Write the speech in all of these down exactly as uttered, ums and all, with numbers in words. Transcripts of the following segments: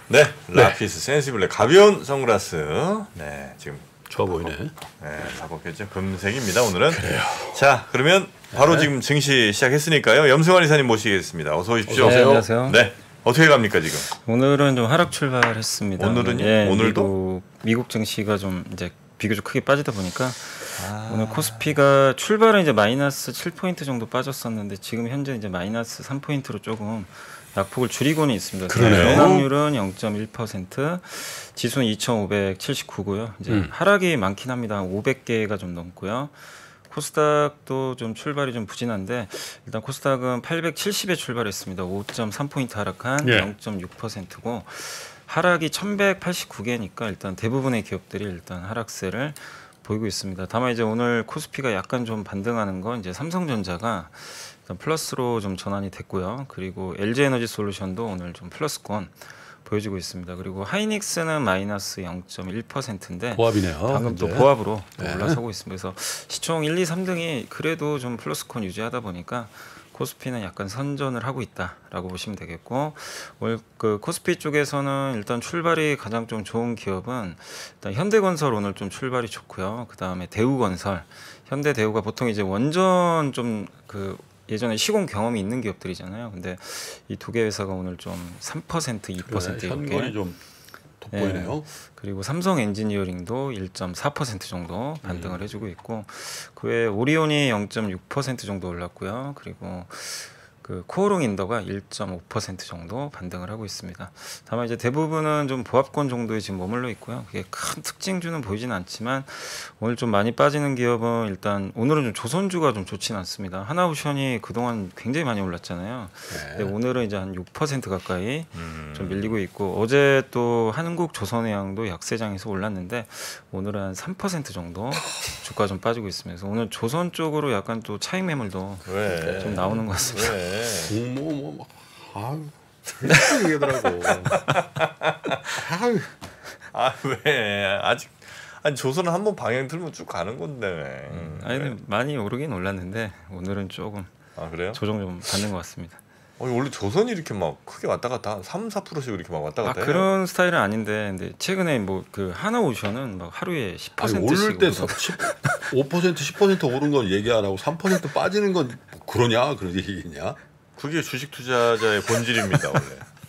네, 라피스 센시블의 가벼운 선글라스. 네, 지금 좋아 보이네. 네, 가볍겠죠. 금색입니다. 오늘은. 그래요. 자, 그러면 바로 네. 지금 증시 시작했으니까요. 염승환 이사님 모시겠습니다. 어서 오십시오. 네, 안녕하세요. 네, 어떻게 갑니까 지금? 오늘은 좀 하락 출발했습니다. 오늘은요? 예, 오늘도? 미국, 미국 증시가 좀 이제 비교적 크게 빠지다 보니까 아... 오늘 코스피가 출발은 이제 마이너스 칠 포인트 정도 빠졌었는데 지금 현재 이제 마이너스 삼 포인트로 조금 낙폭을 줄이고는 있습니다. 그러네요. 상승률은 영 점 일 퍼센트, 지수는 이천오백칠십구고요. 이제 음. 하락이 많긴 합니다. 오백 개가 좀 넘고요. 코스닥도 좀 출발이 좀 부진한데 일단 코스닥은 팔백칠십에 출발했습니다. 오 점 삼 포인트 하락한 예. 영 점 육 퍼센트고 하락이 천백팔십구 개니까 일단 대부분의 기업들이 일단 하락세를 보이고 있습니다. 다만 이제 오늘 코스피가 약간 좀 반등하는 건 이제 삼성전자가 일단 플러스로 좀 전환이 됐고요. 그리고 엘지에너지솔루션도 오늘 좀 플러스권 보여주고 있습니다. 그리고 하이닉스는 마이너스 영 점 일 퍼센트인데 보합이네요. 방금 또 이제. 보합으로 또 네. 올라서고 있습니다. 그래서 시총 일, 이, 삼 등이 그래도 좀 플러스권 유지하다 보니까 코스피는 약간 선전을 하고 있다라고 보시면 되겠고, 오늘 그 코스피 쪽에서는 일단 출발이 가장 좀 좋은 기업은 일단 현대건설 오늘 좀 출발이 좋고요. 그 다음에 대우건설, 현대대우가 보통 이제 원전 좀 그 예전에 시공 경험이 있는 기업들이잖아요. 근데 이 두 개 회사가 오늘 좀 삼 퍼센트, 이 퍼센트 그래, 이렇게 현건이 좀 돋보이네요. 네. 그리고 삼성 엔지니어링도 일 점 사 퍼센트 정도 반등을 음. 해주고 있고, 그 외에 오리온이 영 점 육 퍼센트 정도 올랐고요. 그리고 그 코오롱 인더가 일 점 오 퍼센트 정도 반등을 하고 있습니다. 다만 이제 대부분은 좀 보합권 정도에 지금 머물러 있고요. 그게 큰 특징주는 보이진 않지만 오늘 좀 많이 빠지는 기업은 일단 오늘은 좀 조선주가 좀 좋지는 않습니다. 하나오션이 그동안 굉장히 많이 올랐잖아요. 네. 근데 오늘은 이제 한 육 퍼센트 가까이 음... 좀 밀리고 있고, 어제 또 한국조선해양도 약세장에서 올랐는데 오늘은 한 삼 퍼센트 정도 주가 좀 빠지고 있습니다. 그래서 오늘 조선 쪽으로 약간 또 차익 매물도 왜? 좀 나오는 것 같습니다. 왜? 뭐뭐 뭐, 아유, 이렇게 얘기하더라고. 아유, 아 왜? 아직 아니 조선은 한번 방향 틀면 쭉 가는 건데 왜? 음, 아니 근데 많이 오르긴 올랐는데 오늘은 조금 아 그래요? 조정 좀 받는 것 같습니다. 어, 원래 조선이 이렇게 막 크게 왔다 갔다 삼, 사 퍼센트씩 이렇게 막 왔다 아, 갔다 해요? 그런 스타일은 아닌데, 근데 최근에 뭐 그 하나오션은 막 하루에 십 아니, 퍼센트씩 오를 때 오 퍼센트, 십 퍼센트 오른 건 얘기 안 하고 삼 퍼센트 빠지는 건 뭐 그러냐 그런 얘기냐? 그게 주식 투자자의 본질입니다 원래.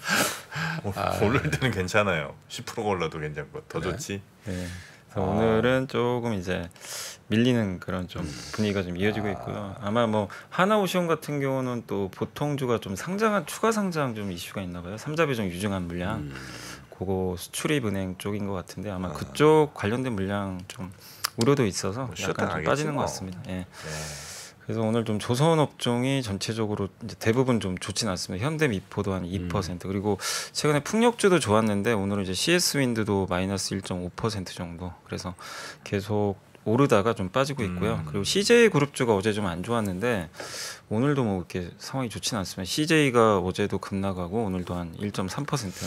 오, 아, 오를 때는 괜찮아요. 십 퍼센트가 올라도 괜찮고 더 네. 좋지. 네. 그래서 아. 오늘은 조금 이제 밀리는 그런 좀 분위기가 좀 이어지고 있고요. 아마 뭐 하나오션 같은 경우는 또 보통주가 좀 상장한 추가 상장 좀 이슈가 있나 봐요. 삼자 배정 유증한 물량. 음. 그거 수출입 은행 쪽인 것 같은데 아마 아. 그쪽 관련된 물량 좀 우려도 있어서 뭐 약간 좀 나겠지 빠지는 뭐. 것 같습니다. 예. 네. 그래서 오늘 좀 조선 업종이 전체적으로 이제 대부분 좀 좋지는 않습니다. 현대미포도 한 이 퍼센트, 음. 그리고 최근에 풍력주도 좋았는데 오늘은 이제 씨에스윈드도 마이너스 일 점 오 퍼센트 정도. 그래서 계속 오르다가 좀 빠지고 있고요. 음. 그리고 씨제이그룹주가 어제 좀 안 좋았는데 오늘도 뭐 이렇게 상황이 좋지는 않습니다. 씨제이가 어제도 급락하고 오늘도 한 일 점 삼 퍼센트.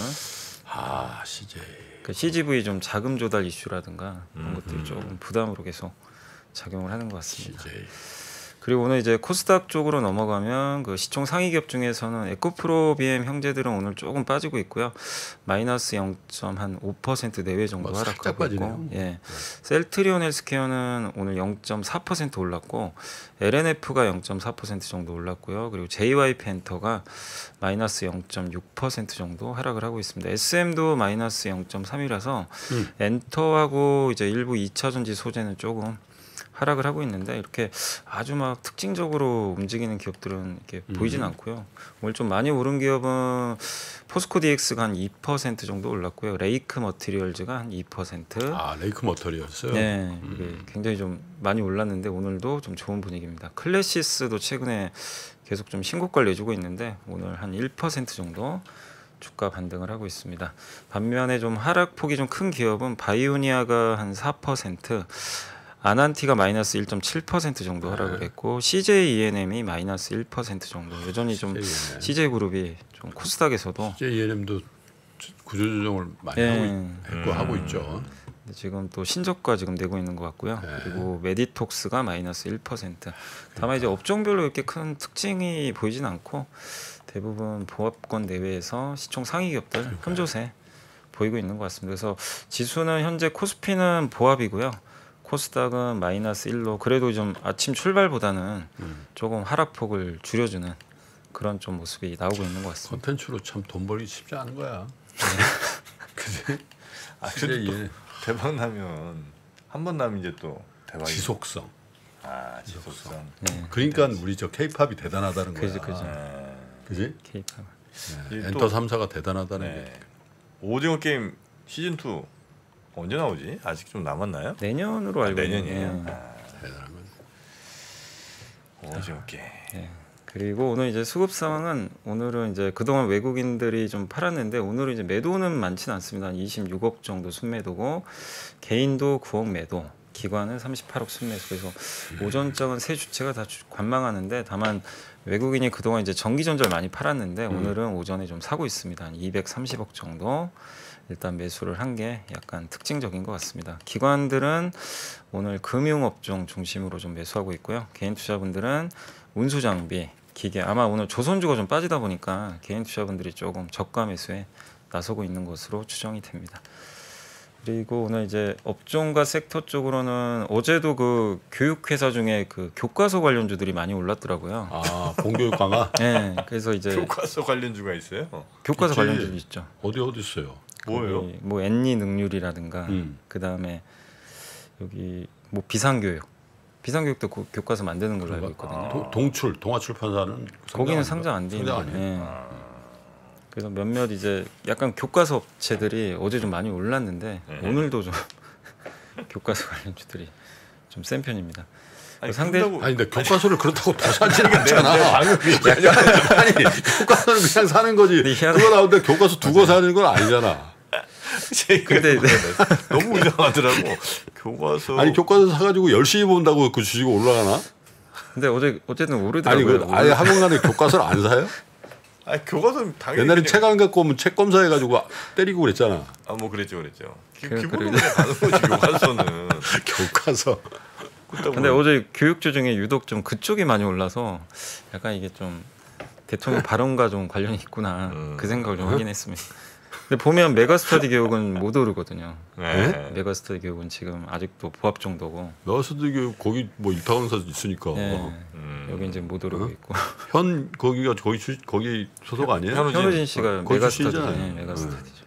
아, 씨제이. 그 씨지브이 좀 자금 조달 이슈라든가 그런 음, 것들이 음. 조금 부담으로 계속 작용을 하는 것 같습니다. 씨제이. 그리고 오늘 이제 코스닥 쪽으로 넘어가면 그 시총 상위 기업 중에서는 에코프로 비엠 형제들은 오늘 조금 빠지고 있고요. 마이너스 영 점 오 퍼센트 내외 정도 뭐 살짝 하락하고 있고, 빠지네요. 예. 셀트리온 헬스케어는 오늘 영 점 사 퍼센트 올랐고, 엘엔에프가 영 점 사 퍼센트 정도 올랐고요. 그리고 제이와이피 엔터가 마이너스 영 점 육 퍼센트 정도 하락을 하고 있습니다. 에스엠도 마이너스 영 점 삼이라서 음. 엔터하고 이제 일부 이 차 전지 소재는 조금 하락을 하고 있는데, 이렇게 아주 막 특징적으로 움직이는 기업들은 이렇게 음. 보이진 않고요. 오늘 좀 많이 오른 기업은 포스코 디엑스가 한 이 퍼센트 정도 올랐고요. 레이크 머티리얼즈가 한 이 퍼센트. 아, 레이크 머터리였어요. 네, 음. 이게 굉장히 좀 많이 올랐는데 오늘도 좀 좋은 분위기입니다. 클래시스도 최근에 계속 좀 신고가를 내주고 있는데 오늘 한 일 퍼센트 정도 주가 반등을 하고 있습니다. 반면에 좀 하락폭이 좀 큰 기업은 바이오니아가 한 사 퍼센트, 아난티가 마이너스 일 점 칠 퍼센트 정도 하락을 했고, 씨제이이엔엠이 마이너스 일 퍼센트 정도. 여전히 좀 씨제이이엔엠. 씨제이그룹이 좀 코스닥에서도 씨제이이엔엠도 구조조정을 많이 예. 하고, 있, 했고 음. 하고 있죠. 지금 또 신저가 지금 내고 있는 것 같고요. 네. 그리고 메디톡스가 마이너스 일 퍼센트. 다만 이제 업종별로 이렇게 큰 특징이 보이진 않고 대부분 보합권 내외에서 시총 상위 기업들 흠조세 보이고 있는 것 같습니다. 그래서 지수는 현재 코스피는 보합이고요. 코스닥은 마이너스 일로 그래도 좀 아침 출발보다는 음. 조금 하락폭을 줄여주는 그런 좀 모습이 나오고 있는 것 같습니다. 컨텐츠로 참 돈 벌기 쉽지 않은 거야. 그지? 아 진짜 그래도 또 얘 대박 나면 한 번 나면 이제 또 대박이. 지속성. 아 지속성. 네, 그러니까 우리 저 K-팝이 대단하다는 거야. 그지, 그지. 네. 그지? K-팝. 네. 이게 엔터 또- 삼 사가 대단하다는 네. 게. 오징어 게임 시즌 투 언제 나오지? 아직 좀 남았나요? 내년으로 아, 알고 내년이에요. 있는데. 아, 대단한 건. 오징어 게임. 예. 그리고 오늘 이제 수급 상황은 오늘은 이제 그동안 외국인들이 좀 팔았는데 오늘은 이제 매도는 많지는 않습니다. 한 이십육억 정도 순매도고 개인도 구억 매도, 기관은 삼십팔억 순매수. 그래서 오전장은 세 주체가 다 주- 관망하는데 다만 외국인이 그동안 이제 전기전자를 많이 팔았는데 음. 오늘은 오전에 좀 사고 있습니다. 한 이백삼십억 정도 일단 매수를 한 게 약간 특징적인 것 같습니다. 기관들은 오늘 금융업종 중심으로 좀 매수하고 있고요. 개인 투자분들은 운수장비, 기계 아마 오늘 조선주가 좀 빠지다 보니까 개인 투자분들이 조금 저가 매수에 나서고 있는 것으로 추정이 됩니다. 그리고 오늘 이제 업종과 섹터 쪽으로는 어제도 그 교육회사 중에 그 교과서 관련주들이 많이 올랐더라고요. 아 공교육 강화 네, 그래서 이제 교과서 관련주가 있어요? 교과서 있지. 관련주도 있죠. 어디 어디 있어요? 뭐예요? 거기 뭐 엔니 능률이라든가 음. 그 다음에 여기 뭐 비상교육, 비상교육도 고- 교과서 만드는 걸로 알고 있거든요. 도, 동출 동아출판사는 거기는 안 상장 안 돼 있는 상장 거예요. 아니에요? 예. 그래서 몇몇 이제 약간 교과서 업체들이 어제 좀 많이 올랐는데 네. 오늘도 좀 교과서 관련주들이 좀 센 편입니다. 아니, 상대- 그런다고- 아니 근데 교과서를 그렇다고 더 사지는 않잖아. 내 방금 아니 교과서는 그냥 사는 거지. 근데 희한해. 그거 나오는데 교과서 두고 사는 건 아니잖아. 근데 근데- 너무 이상하더라고. 교과서. 아니 교과서 사가지고 열심히 본다고 그 주식 올라가나? 근데 어제 어쨌든 아니 오르더라고요. 그 아예 학원간에 교과서를 안 사요? 아니 교과서 당연히. 옛날에 그냥- 책 안 갖고 오면 책 검사해가지고 때리고 그랬잖아. 아 뭐 그랬죠, 그랬죠. 기, 그- 기본으로 그래. 그냥 가는 거지 교과서는. 교과서. 그렇다고 근데 어제 교육주 중에 유독 좀 그쪽이 많이 올라서 약간 이게 좀 대통령 발언과 좀 관련이 있구나 음. 그 생각을 좀 하긴 했습니다. 근데 보면 메가스터디 교육은 못 오르거든요. 네. 메가스터디 교육은 지금 아직도 보합 정도고 너스드 교육 거기 뭐 일타 강사 있으니까 예, 음. 여기 이제 못 오르고 어? 있고 현 거기가 거기 주, 거기 소속 아니에요? 현우진. 현우진 씨가 거기 메가스터디 출신이잖아요. 예, 메가스터디죠.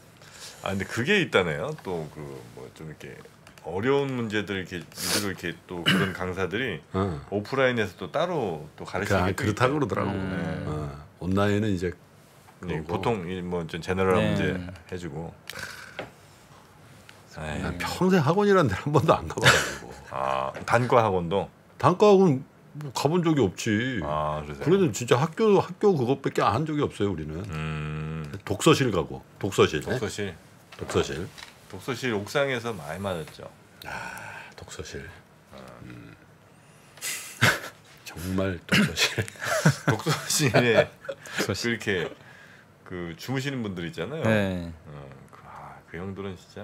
아 근데 그게 있다네요. 또 그 뭐 좀 이렇게 어려운 문제들 이렇게 유도를 이렇게 또 그런 강사들이 어. 오프라인에서 또 따로 또 가르치는 그, 게 또 그렇다고 있대요. 그러더라고. 음. 어. 온라인은 이제 네, 그거고. 보통 뭐좀 제너럴한 네. 문제 해주고. 에이, 난 평생 학원이라는 데를 한 번도 안 가봐가지고. 아 단과 학원도. 단과학원 뭐 가본 적이 없지. 아 그러세요. 그래도 진짜 학교 학교 그것밖에 한 적이 없어요 우리는. 음. 독서실 가고 독서실. 네? 독서실. 독서실. 독서실 옥상에서 많이 맞았죠. 독서실. 음. 정말 독서실. 독서실에 독서실. 그렇게 그 주무시는 분들 있잖아요. 네. 어, 그, 아, 그 형들은 진짜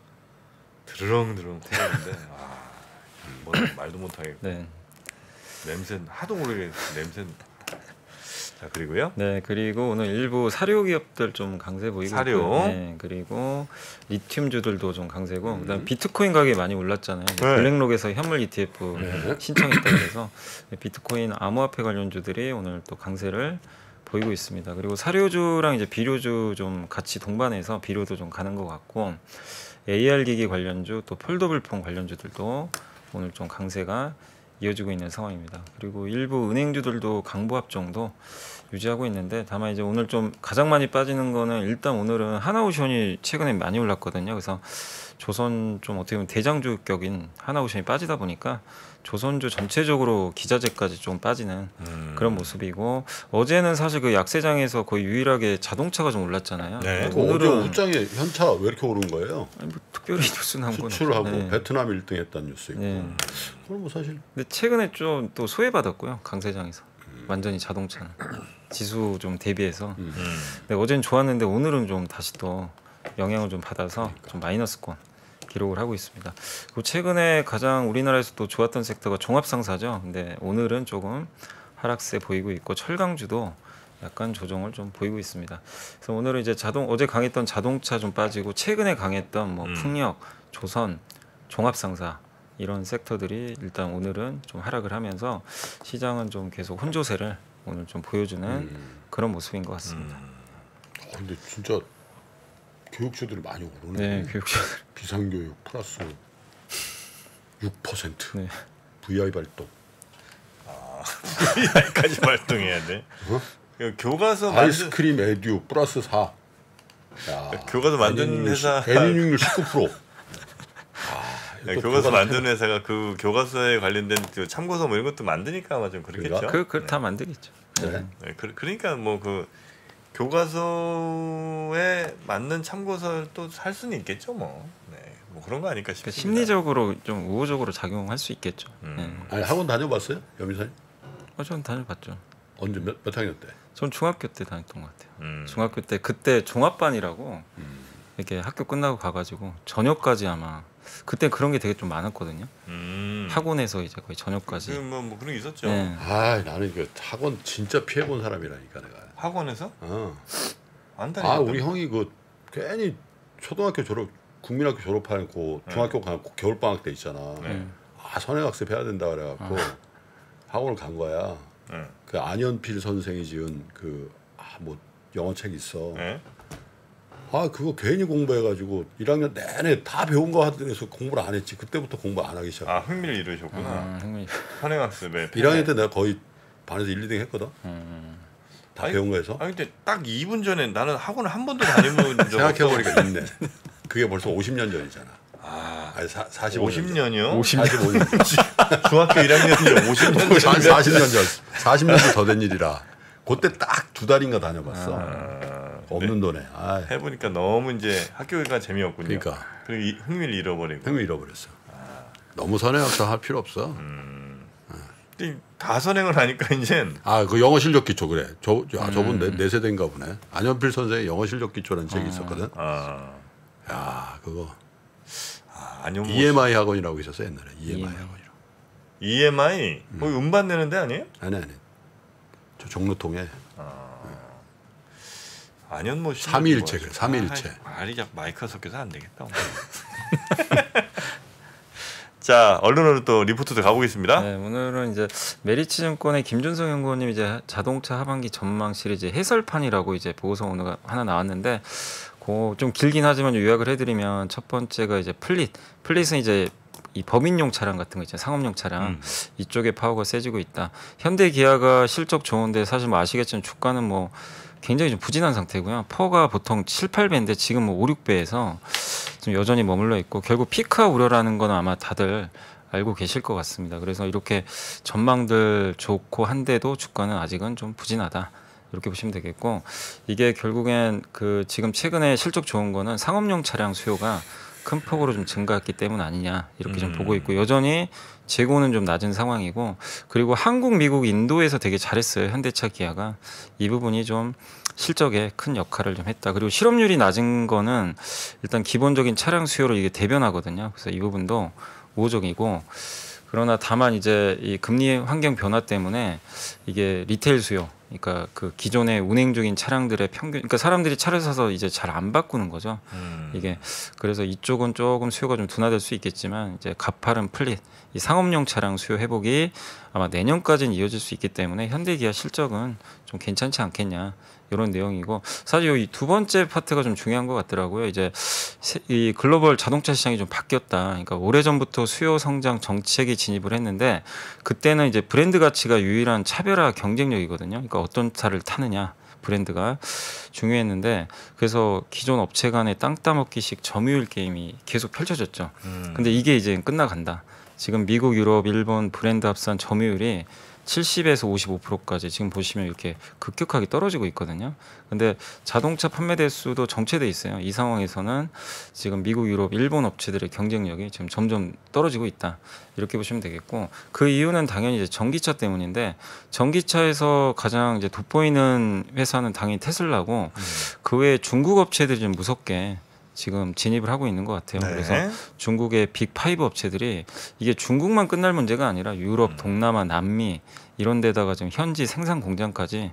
드렁드렁 코는데 아, 뭐 말도 못하겠고 네. 냄새 하도 모르게 냄새. 자 그리고요. 네, 그리고 오늘 일부 사료 기업들 좀 강세 보이고 사료. 있고요. 네, 그리고 리튬주들도 좀 강세고, 음. 그다음 비트코인 가격이 많이 올랐잖아요. 블랙록에서 현물 이티에프 네. 신청했다 그래서 비트코인 암호화폐 관련주들이 오늘 또 강세를 보이고 있습니다. 그리고 사료주랑 이제 비료주 좀 같이 동반해서 비료도 좀 가는 것 같고, 에이알 기기 관련주 또 폴더블폰 관련주들도 오늘 좀 강세가 이어지고 있는 상황입니다. 그리고 일부 은행주들도 강보합 정도 유지하고 있는데, 다만 이제 오늘 좀 가장 많이 빠지는 거는 일단 오늘은 하나오션이 최근에 많이 올랐거든요. 그래서 조선 좀 어떻게 보면 대장주격인 하나오션이 빠지다 보니까 조선주 전체적으로 기자재까지 좀 빠지는 음. 그런 모습이고, 어제는 사실 그 약세장에서 거의 유일하게 자동차가 좀 올랐잖아요. 네. 근데 그 어제 오늘은 옷장에 현차 왜 이렇게 오른 거예요? 아니, 뭐 특별히 뉴스 나온 건 수출하고 없죠. 네. 베트남 일 등 했다는 뉴스 있고. 네. 그럼 뭐 사실 근데 최근에 좀 또 소외받았고요, 강세장에서. 완전히 자동차는 지수 좀 대비해서. 음. 음. 근데 어제는 좋았는데 오늘은 좀 다시 또 영향을 좀 받아서 좀 마이너스권 기록을 하고 있습니다. 그리고 최근에 가장 우리나라에서 또 좋았던 섹터가 종합상사죠. 근데 오늘은 조금 하락세 보이고 있고, 철강주도 약간 조정을 좀 보이고 있습니다. 그래서 오늘은 이제 자동 어제 강했던 자동차 좀 빠지고 최근에 강했던 뭐 음. 풍력, 조선, 종합상사 이런 섹터들이 일단 오늘은 좀 하락을 하면서 시장은 좀 계속 혼조세를 오늘 좀 보여주는 음. 그런 모습인 것 같습니다. 음. 어, 근데 진짜 교육주들이 많이 오르네. 네, 교육자. 비상교육 플러스 육 퍼센트. 네. 브이아이 발동. 여기까지 발동해야 돼. 어? 그 교과서 만든 아이스크림 에듀 플러스 사. 야, 교과서 만든 애니육률 회사- 시- 애니육률 십구 퍼센트. 네, 교과서 만드는 회사가 그 교과서에 관련된 그 참고서 뭐 이런 것도 만드니까 아마 좀 그렇겠죠. 그런가? 그 그 다 만들겠죠. 네. 네, 그, 그러니까 뭐 그 교과서에 맞는 참고서를 또 살 수는 있겠죠, 뭐. 네, 뭐 그런 거 아닐까 그러니까 싶습니다. 심리적으로 좀 우호적으로 작용할 수 있겠죠. 음. 네. 아니 학원 다녀봤어요, 여민사님? 어, 전 다녀봤죠. 언제 몇, 몇 학년 때? 전 중학교 때 다녔던 것 같아요. 음. 중학교 때 그때 종합반이라고 음. 이렇게 학교 끝나고 가가지고 저녁까지 아마 그때 그런 게 되게 좀 많았거든요. 음. 학원에서 이제 거의 저녁까지. 그뭐 뭐 그런 게 있었죠. 네. 아, 나는 이거 학원 진짜 피해 본 사람이라니까 내가. 학원에서 어. 안 다녔던. 아, 우리 형이 그 괜히 초등학교 졸업, 국민학교 졸업하고 중학교 가고 겨울 방학 때 있잖아. 네. 아, 선행학습 해야 된다 그래갖고 학원을 간 거야. 네. 그 안현필 선생이 지은 그 아, 뭐 영어 책 있어. 네. 아, 그거 괜히 공부해가지고 일 학년 내내 다 배운 거 하더라도 공부를 안 했지. 그때부터 공부 안 하기 시작. 아 흥미를 잃으셨구나. 아, 형님. 선행학습에. 일 학년 때 내가 거의 반에서 일, 이 등 했거든. 음. 다 아니, 배운 거에서. 아 근데 딱 이 분 전에 나는 학원을 한 번도 다녀본 적 생각해보니까 있네. 그게 벌써 오십 년 전이잖아. 아, 아니 사, 사십오 년 오십 년이요? 오십 년. 사십오 년 전. 중학교 일 학년인데 오십 년 전. 한 사십 년 전. 사십 년 전 더 된 일이라. 그때 딱 두 달인가 다녀봤어. 아, 없는 돈에. 아, 해보니까 너무 이제 학교가 재미없군요. 그러니까. 그리고 이 흥미를 잃어버리고. 흥미 잃어버렸어. 너무 선행학습 할 필요 없어. 음. 근데 다 선행을 하니까 이제 아, 그 영어 실력 기초 그래. 저, 야, 저분 내, 내 세대인가 보네. 안현필 선생의 영어 실력 기초라는 책이 있었거든. 아, 야, 그거 아 아니면 뭐 이엠아이 학원이라고 있었어 옛날에. 이엠아이 이엠아이. 학원이라고. 이엠아이 뭐 음반 내는 데 아니에요? 아니 아니. 저 종로통에 아니면 뭐 삼위일체 뭐- 그래, 삼위일체. 아, 말이 자꾸 마이크가 섞여서 안 되겠다. 오늘. 자 언론으로 또 리포트도 가보겠습니다. 네, 오늘은 이제 메리츠증권의 김준성 연구원님 이제 자동차 하반기 전망 시리즈 해설판이라고 이제 보고서 오늘 하나 나왔는데, 그 좀 길긴 하지만 요약을 해드리면 첫 번째가 이제 플릿, 플릿은 이제 이 법인용 차량 같은 거 있잖아요, 상업용 차량. 음. 이쪽에 파워가 세지고 있다. 현대 기아가 실적 좋은데 사실 뭐 아시겠지만 주가는 뭐 굉장히 좀 부진한 상태고요. 퍼가 보통 칠, 팔 배인데 지금 뭐 오, 육 배에서 좀 여전히 머물러 있고, 결국 피크아 우려라는 건 아마 다들 알고 계실 것 같습니다. 그래서 이렇게 전망들 좋고 한데도 주가는 아직은 좀 부진하다, 이렇게 보시면 되겠고, 이게 결국엔 그 지금 최근에 실적 좋은 거는 상업용 차량 수요가 큰 폭으로 좀 증가했기 때문 아니냐, 이렇게 좀 음. 보고 있고, 여전히 재고는 좀 낮은 상황이고, 그리고 한국, 미국, 인도에서 되게 잘했어요, 현대차, 기아가. 이 부분이 좀 실적에 큰 역할을 좀 했다. 그리고 실업률이 낮은 거는 일단 기본적인 차량 수요를 이게 대변하거든요. 그래서 이 부분도 우호적이고, 그러나 다만 이제 이 금리 환경 변화 때문에 이게 리테일 수요, 그러니까 그 기존의 운행 중인 차량들의 평균, 그러니까 사람들이 차를 사서 이제 잘 안 바꾸는 거죠. 음. 이게 그래서 이쪽은 조금 수요가 좀 둔화될 수 있겠지만, 이제 가파른 플릿, 이 상업용 차량 수요 회복이 아마 내년까지는 이어질 수 있기 때문에 현대기아 실적은 좀 괜찮지 않겠냐, 이런 내용이고, 사실 이 두 번째 파트가 좀 중요한 것 같더라고요. 이제 이 글로벌 자동차 시장이 좀 바뀌었다. 그러니까 오래전부터 수요 성장 정책이 진입을 했는데, 그때는 이제 브랜드 가치가 유일한 차별화 경쟁력이거든요. 그러니까 어떤 차를 타느냐, 브랜드가 중요했는데, 그래서 기존 업체 간의 땅 따먹기식 점유율 게임이 계속 펼쳐졌죠. 음. 근데 이게 이제 끝나간다. 지금 미국, 유럽, 일본 브랜드 합산 점유율이 칠십에서 오십오 퍼센트까지 지금 보시면 이렇게 급격하게 떨어지고 있거든요. 근데 자동차 판매 대수도 정체돼 있어요. 이 상황에서는 지금 미국, 유럽, 일본 업체들의 경쟁력이 지금 점점 떨어지고 있다, 이렇게 보시면 되겠고, 그 이유는 당연히 이제 전기차 때문인데, 전기차에서 가장 이제 돋보이는 회사는 당연히 테슬라고, 음. 그 외에 중국 업체들이 좀 무섭게 지금 진입을 하고 있는 것 같아요. 네. 그래서 중국의 빅파이브 업체들이, 이게 중국만 끝날 문제가 아니라 유럽, 음. 동남아, 남미 이런 데다가 지금 현지 생산 공장까지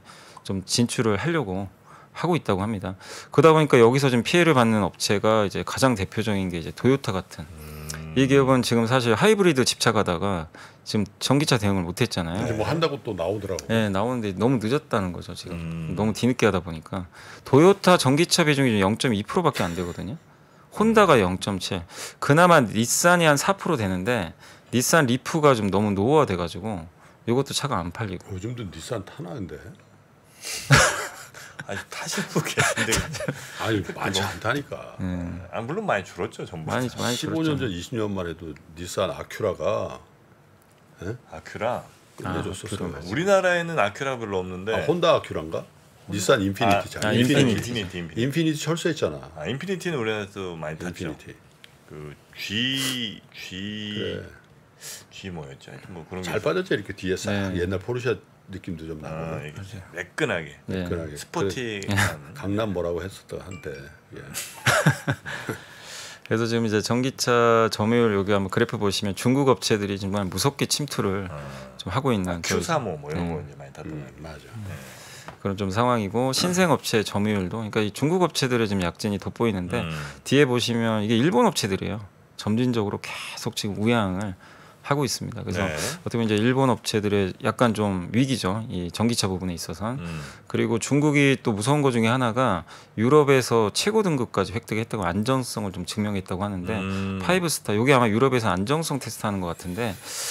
좀 진출을 하려고 하고 있다고 합니다. 그러다 보니까 여기서 지금 피해를 받는 업체가 이제 가장 대표적인 게 이제 도요타 같은 음. 이 기업은 지금 사실 하이브리드 집착하다가 지금 전기차 대응을 못했잖아요. 이제 뭐 한다고 또 나오더라고. 네, 나오는데 너무 늦었다는 거죠. 지금 음. 너무 뒤늦게 하다 보니까 도요타 전기차 비중이 영 점 이 퍼센트밖에 안 되거든요. 혼다가 영 점 칠. 그나마 닛산이 한 사 퍼센트 되는데 닛산 리프가 좀 너무 노후화돼가지고 이것도 차가 안 팔리고. 요즘도 닛산 타나 근데. 아니 타시는 분 계신데 아니 많지 않다니까. 음, 아, 물론 많이 줄었죠 전부. 많이 많이 십오 년 전, 이십 년만 해도 닛산 아큐라가 아큐라. 끝내줬었어. 아큐라. 우리나라에는 아큐라 별로 없는데. 아, 혼다 아큐라인가? 닛산 인피니티잖아. 아, 인피니티. 인피니티. 인피니티, 인피니티. 인피니티 철수했잖아. 아 인피니티는 우리나라에서 많이 탔죠. 인피니티. 그 G G 그래. G 뭐였죠? 하여튼 뭐 그런 게 잘 있어요. 빠졌죠 이렇게 뒤에 싹 네. 옛날 포르쉐 느낌도 좀 나고. 아, 이게 매끈하게 네. 매끈하게. 스포티한. 강남 뭐라고 했었던 한때. 예. 그래서 지금 이제 전기차 점유율 여기 한번 그래프 보시면 중국 업체들이 정말 무섭게 침투를 아, 좀 하고 있는 큐 삼오 뭐 이런 네. 거 이제 많이 탔던 음, 거. 맞아. 그런 좀 상황이고 신생 업체 점유율도 그러니까 이 중국 업체들의 지금 약진이 돋보이는데 음. 뒤에 보시면 이게 일본 업체들이에요. 점진적으로 계속 지금 우양을 하고 있습니다. 그래서 네. 어떻게 보면 이제 일본 업체들의 약간 좀 위기죠. 이 전기차 부분에 있어서는. 음. 그리고 중국이 또 무서운 것 중에 하나가 유럽에서 최고 등급까지 획득했다고 안정성을 좀 증명했다고 하는데 음. 파이브 스타 이게 아마 유럽에서 안정성 테스트하는 것 같은데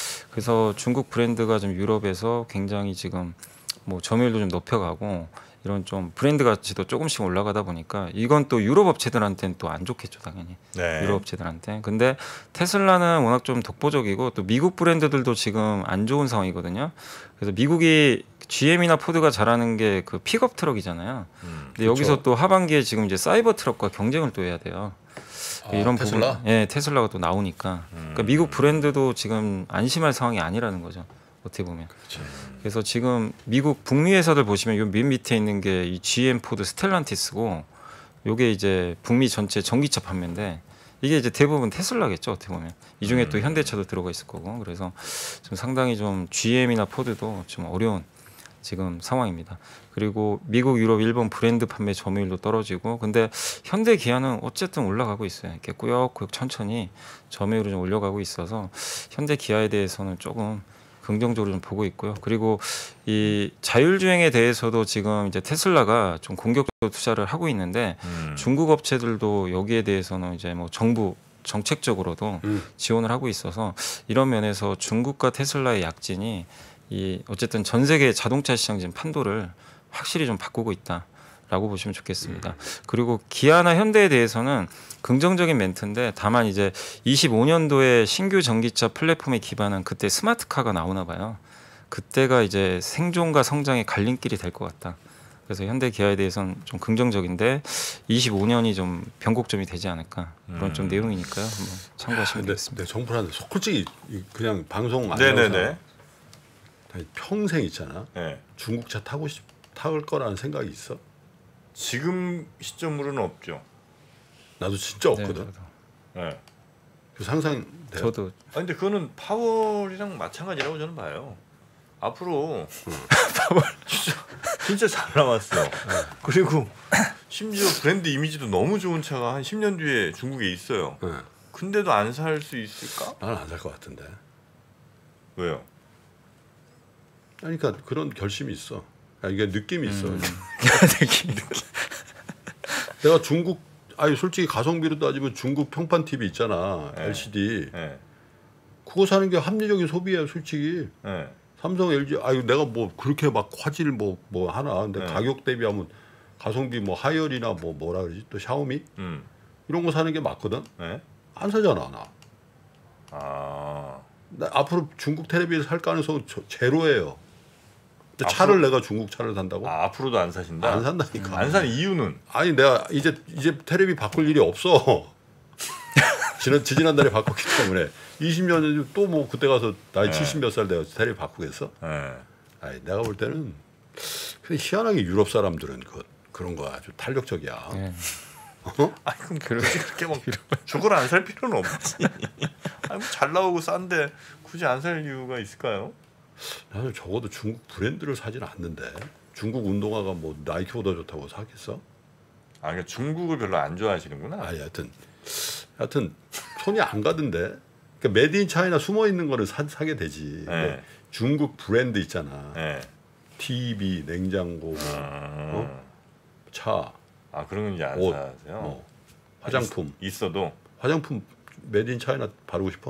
그래서 중국 브랜드가 좀 유럽에서 굉장히 지금 뭐 점유율도 좀 높여가고 이런 좀 브랜드 가치도 조금씩 올라가다 보니까 이건 또 유럽 업체들한테는 또 안 좋겠죠 당연히. 네. 유럽 업체들한테. 근데 테슬라는 워낙 좀 독보적이고 또 미국 브랜드들도 지금 안 좋은 상황이거든요. 그래서 미국이 지엠이나 포드가 잘하는 게 그 픽업 트럭이잖아요. 음. 근데 여기서 또 하반기에 지금 이제 사이버 트럭과 경쟁을 또 해야 돼요. 아, 이런 테슬라? 부분, 예, 테슬라가 또 나오니까. 음. 그러니까 미국 브랜드도 지금 안심할 상황이 아니라는 거죠. 어떻게 보면. 그렇죠. 그래서 지금 미국 북미 회사들 보시면 요 맨 밑에 있는 게 이 지엠, 포드, 스텔란티스고 요게 이제 북미 전체 전기차 판매인데 이게 이제 대부분 테슬라겠죠 어떻게 보면 이 중에 또 음. 현대차도 들어가 있을 거고 그래서 좀 상당히 좀 지엠이나 포드도 좀 어려운 지금 상황입니다. 그리고 미국, 유럽, 일본 브랜드 판매 점유율도 떨어지고 근데 현대 기아는 어쨌든 올라가고 있어요. 이렇게 꾸역꾸역 천천히 점유율을 좀 올려가고 있어서 현대 기아에 대해서는 조금 긍정적으로 좀 보고 있고요. 그리고 이 자율주행에 대해서도 지금 이제 테슬라가 좀 공격적으로 투자를 하고 있는데 음. 중국 업체들도 여기에 대해서는 이제 뭐 정부 정책적으로도 음. 지원을 하고 있어서 이런 면에서 중국과 테슬라의 약진이 이 어쨌든 전 세계 자동차 시장 지금 판도를 확실히 좀 바꾸고 있다라고 보시면 좋겠습니다. 그리고 기아나 현대에 대해서는 긍정적인 멘트인데 다만 이제 이십오 년도에 신규 전기차 플랫폼에 기반한 그때 스마트카가 나오나 봐요. 그때가 이제 생존과 성장의 갈림길이 될 것 같다. 그래서 현대 기아에 대해서는 좀 긍정적인데 이십오 년이 좀 변곡점이 되지 않을까 그런 좀 음. 내용이니까요. 한번 참고하시면 근데 되겠습니다. 내 정부한테 솔직히 이- 그냥 방송 안 네네네. 나와서 평생 있잖아. 네. 중국차 타고 싶 타올 거라는 생각이 있어? 지금 시점으로는 없죠. 나도 진짜 네, 없거든. 저도. 네. 그 상상. 저도 아 근데 그거는 파월이랑 마찬가지라고 저는 봐요. 앞으로 진짜 진짜 잘 나왔어. 그리고 심지어 브랜드 이미지도 너무 좋은 차가 한 십 년 뒤에 중국에 있어요. 네. 근데도 안 살 수 있을까? 나는 안 살 것 같은데. 왜요? 아니, 그러니까 그런 결심이 있어. 아, 이게 느낌이 있어. 음. 내가 중국 아니 솔직히 가성비로 따지면 중국 평판 티비 있잖아. 네. 엘시디. 네. 그거 사는 게 합리적인 소비야, 솔직히. 네. 삼성, 엘지 아유 내가 뭐 그렇게 막 화질 뭐 뭐 하나. 근데 네. 가격 대비하면 가성비 뭐 하이얼이나 뭐 뭐라 그러지? 또 샤오미 음. 이런 거 사는 게 맞거든. 네. 안 사잖아, 나. 아. 나 앞으로 중국 텔레비를 살 가능성은 저- 제로예요. 근데 앞으로- 차를 내가 중국 차를 산다고? 아 앞으로도 안 사신다. 안 산다니까. 안 산 이유는 아니 내가 이제 이제 텔레비 바꿀 일이 없어. 지난 지지난달에 바꿨기 때문에 이십 년 또 뭐 그때 가서 나이 네. 칠십 몇 살 내가 텔레비 바꾸겠어? 네. 아니 내가 볼 때는 근데 희한하게 유럽 사람들은 그 그런 거 아주 탄력적이야. 네. 어? 아니 그럼 굳이 그렇게 막 저걸 안 살 필요는 없지. 아니 뭐잘 나오고 싼데 굳이 안 살 이유가 있을까요? 나는 적어도 중국 브랜드를 사지는 않는데. 중국 운동화가 뭐 나이키보다 좋다고 사겠어? 아, 그러니까 중국을 별로 안 좋아하시는구나. 아니 하여튼 하여튼 손이 안 가던데. 그러니까 메드 인 차이나 숨어 있는 거는 사, 사게 되지. 네. 중국 브랜드 있잖아. 네. 티비, 냉장고, 음... 어? 차, 아 그런 건 이제 안 옷, 사세요? 어, 화장품. 있, 있어도 화장품 메드 인 차이나 바르고 싶어?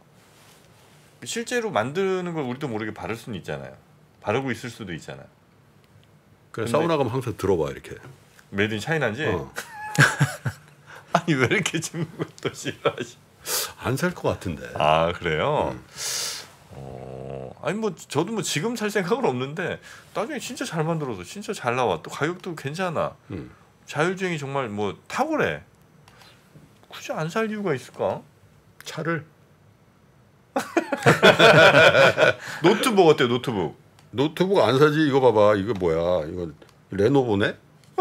실제로 만드는 걸 우리도 모르게 바를 수는 있잖아요. 바르고 있을 수도 있잖아요. 그래 근데- 사우나 가면 항상 들어봐 이렇게. 메이드 인 차이나인지. 어. 아니 왜 이렇게 중국을 또 싫어하시? 안 살 것 같은데. 아 그래요? 음. 어, 아니 뭐 저도 뭐 지금 살 생각은 없는데 나중에 진짜 잘 만들어서 진짜 잘 나와 또 가격도 괜찮아. 음. 자율주행이 정말 뭐 탁월해. 굳이 안 살 이유가 있을까? 차를 노트북 어때요? 노트북. 노트북 안 사지. 이거 봐봐. 이거 뭐야? 이거 레노버네?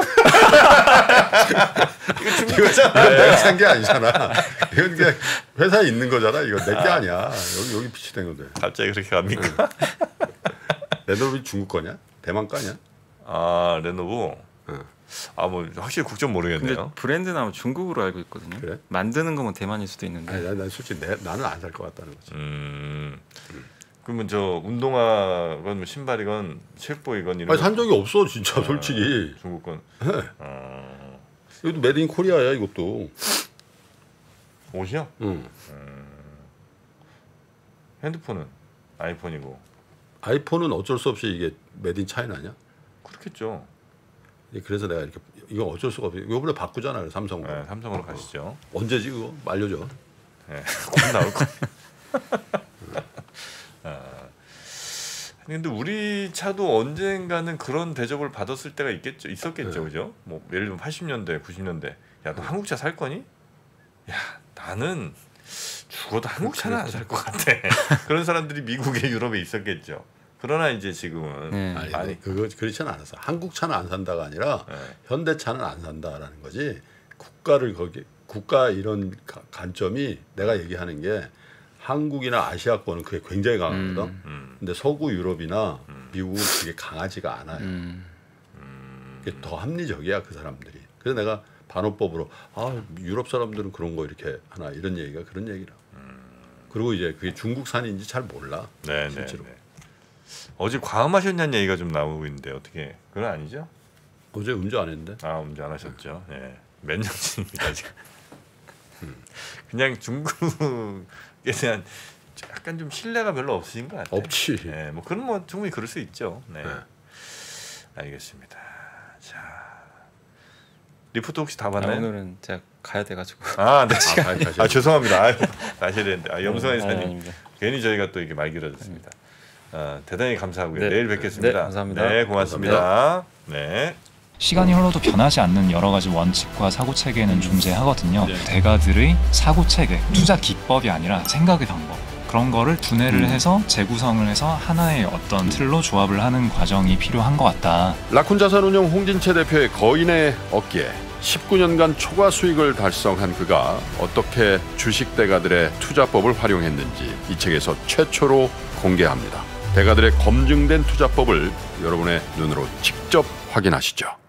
이거 중국잖아. 이거 내가 산 게 아니잖아. 이건 그냥 회사에 있는 거잖아. 이거 내 게 아. 아니야. 여기 여기 비치된 건데. 갑자기 그렇게 갑니까? 레노버이 중국 거냐? 대만 거 아니야? 아 레노버. 응. 아 뭐 확실히 국적 근데 모르겠네요. 브랜드는 아마 중국으로 알고 있거든요. 그래? 만드는 거면 대만일 수도 있는데. 아니, 난, 난 솔직히 내, 나는 안 살 것 같다는 거지. 음. 그러면 저 운동화건 뭐 신발이건 책보이건 이런 아니 거- 산 적이 없어 진짜 솔직히. 중국 건. 네. 어, 이것도 메드 인 코리아야 이것도. 옷이요? 응. 핸드폰은 아이폰이고. 아이폰은 어쩔 수 없이 이게 메드 인 차이나 아니야? 그렇겠죠. 그래서 내가 이렇게 이거 어쩔 수가 없어. 이번에 바꾸잖아 삼성으로. 네, 삼성으로 가시죠. 언제지 그거? 알려줘. 네, 곧 나올 거. 아, 근데 우리 차도 언젠가는 그런 대접을 받았을 때가 있겠죠, 있었겠죠, 네. 그죠? 뭐 예를 들면 팔십 년대, 구십 년대, 야 너 한국 차 살 거니? 야 나는 죽어도 한국 차는 안 살 것 같아. 그런 사람들이 미국에 유럽에 있었겠죠. 그러나 이제 지금은 네. 아니, 아니. 아니 그거 그렇지는 않았어. 한국 차는 안 산다가 아니라 네. 현대차는 안 산다라는 거지. 국가를 거기 국가 이런 가, 관점이 내가 얘기하는 게 한국이나 아시아권은 그게 굉장히 강하거든. 음. 음, 근데 서구 유럽이나 미국은 그게 강하지가 않아요. 음. 그게 더 합리적이야 그 사람들이. 그래서 내가 반어법으로 아 유럽 사람들은 그런 거 이렇게 하나 이런 얘기가 그런 얘기라. 그리고 이제 그게 중국산인지 잘 몰라. 네, 네, 실제로. 네. 어제 과음하셨냐는 얘기가 좀 나오고 있는데 어떻게 그건 아니죠? 어제 운전 안 했는데. 아 운전 안 하셨죠? 예. 몇 년쯤입니다 지금. 그냥 중국에 대한 약간 좀 신뢰가 별로 없으신 것 같아요. 없지. 예, 뭐 그런 뭐 충분히 그럴 수 있죠. 네. 네. 알겠습니다. 자 리포트 혹시 다 아, 봤나요? 오늘은 제가 가야 돼가지고. 아, 네. 아, 가야- 가셔야 아, 죄송합니다. 아유, 가셔야 되는데. 아, 염성환 아니, 이사님 아닙니다. 괜히 저희가 또 이게 말 길어졌습니다. 아, 대단히 감사하고요. 네. 내일 뵙겠습니다. 네, 감사합니다. 네, 고맙습니다. 네. 시간이 흘러도 변하지 않는 여러 가지 원칙과 사고 체계는 존재하거든요. 네. 대가들의 사고 체계, 투자 기법이 아니라 생각의 방법. 그런 거를 분해를 해서 재구성을 해서 하나의 어떤 틀로 조합을 하는 과정이 필요한 것 같다. 라쿤 자산운용 홍진채 대표의 거인의 어깨 십구 년간 초과 수익을 달성한 그가 어떻게 주식 대가들의 투자법을 활용했는지 이 책에서 최초로 공개합니다. 대가들의 검증된 투자법을 여러분의 눈으로 직접 확인하시죠.